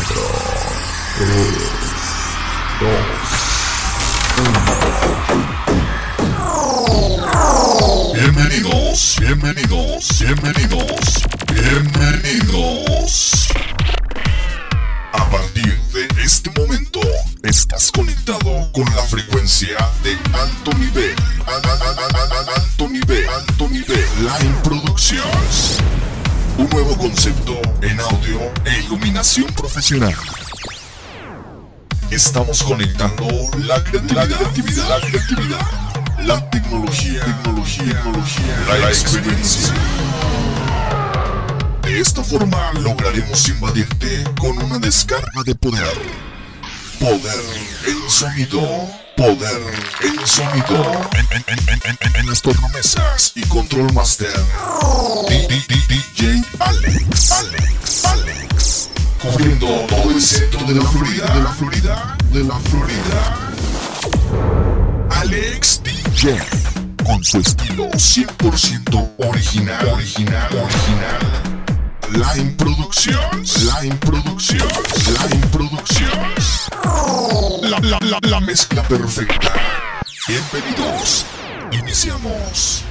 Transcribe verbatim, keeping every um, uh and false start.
cuatro, tres, dos, uno. Bienvenidos, bienvenidos, bienvenidos, bienvenidos. A partir de este momento, estás conectado con la frecuencia de Anthony B. Anthony B. Anthony B. Line Productions. Un nuevo concepto en audio e iluminación profesional. Estamos conectando la creatividad, la creatividad, la, creatividad, la tecnología, tecnología, tecnología, la, la experiencia. De esta forma lograremos invadirte con una descarga de poder. Poder en sonido, poder en sonido. En, en, en, en, en, en las tornamesas y control master. D J Alex, Alex, Alex. Cubriendo todo el centro de la Florida, de la Florida, de la Florida. Alex D J, con su estilo cien por ciento original, original, original. Line Productions, Line Productions, Line Productions. La, la, la, la mezcla perfecta. Bienvenidos. Iniciamos.